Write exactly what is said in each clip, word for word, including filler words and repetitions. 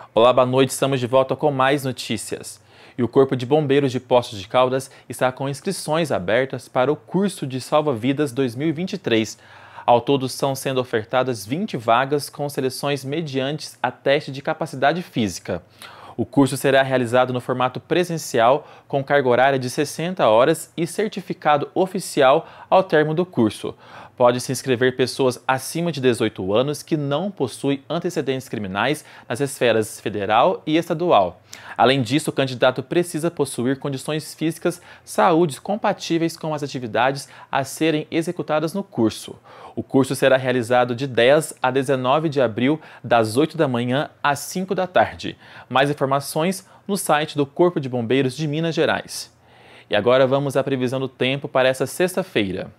Olá, boa noite, estamos de volta com mais notícias. E o Corpo de Bombeiros de Poços de Caldas está com inscrições abertas para o curso de Salva-Vidas dois mil e vinte e três. Ao todo, estão sendo ofertadas vinte vagas com seleções mediante a teste de capacidade física. O curso será realizado no formato presencial, com carga horária de sessenta horas e certificado oficial ao término do curso. Pode se inscrever pessoas acima de dezoito anos que não possuem antecedentes criminais nas esferas federal e estadual. Além disso, o candidato precisa possuir condições físicas, saúde compatíveis com as atividades a serem executadas no curso. O curso será realizado de dez a dezenove de abril, das oito da manhã às cinco da tarde. Mais informações no site do Corpo de Bombeiros de Minas Gerais. E agora vamos à previsão do tempo para essa sexta-feira.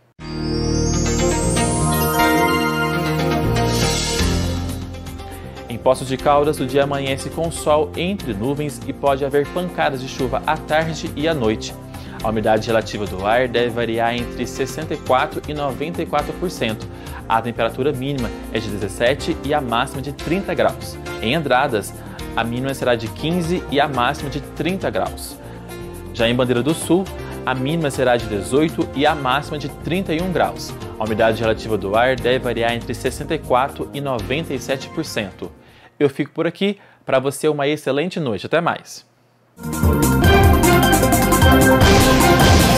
Em Poços de Caldas, o dia amanhece com sol entre nuvens e pode haver pancadas de chuva à tarde e à noite. A umidade relativa do ar deve variar entre sessenta e quatro por cento e noventa e quatro por cento. A temperatura mínima é de dezessete e a máxima de trinta graus. Em Andradas, a mínima será de quinze e a máxima de trinta graus. Já em Bandeira do Sul, a mínima será de dezoito e a máxima de trinta e um graus. A umidade relativa do ar deve variar entre sessenta e quatro por cento e noventa e sete por cento. Eu fico por aqui. Para você, uma excelente noite. Até mais!